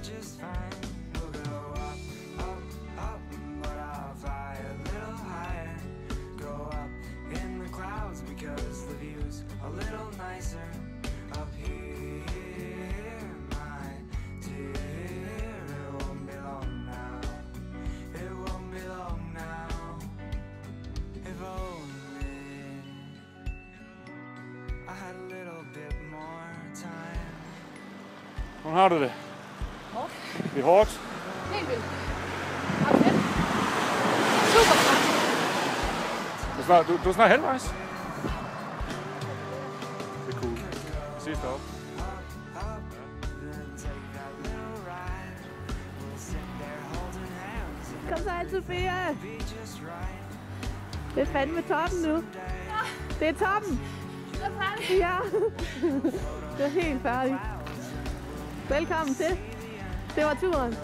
Hvordan har du det? Hårdt. Det er hårdt. Helt vildt. Har du det? Super godt. Du er snart halvvejs. Det er cool. Vi ses deroppe. Kom så ind, Sofia. Det er fandme toppen nu. Det er toppen. Det er færdigt. Ja. Det er helt færdigt. Velkommen til. Det var turen.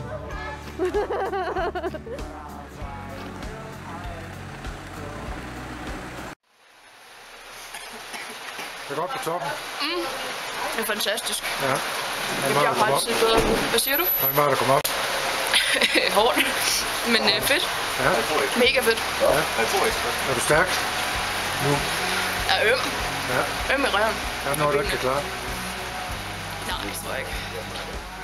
Det er godt på toppen. Det er fantastisk. Ja. Det bliver faktisk bedre. Hvad siger du? Hvordan var det at komme op? Hårdt, men fedt. Ja. Mega fedt. Ja. Er du stærk nu? Jeg er øm. Ja. Øm i røven. Er der noget, du ikke kan klare? Nej, det tror jeg ikke.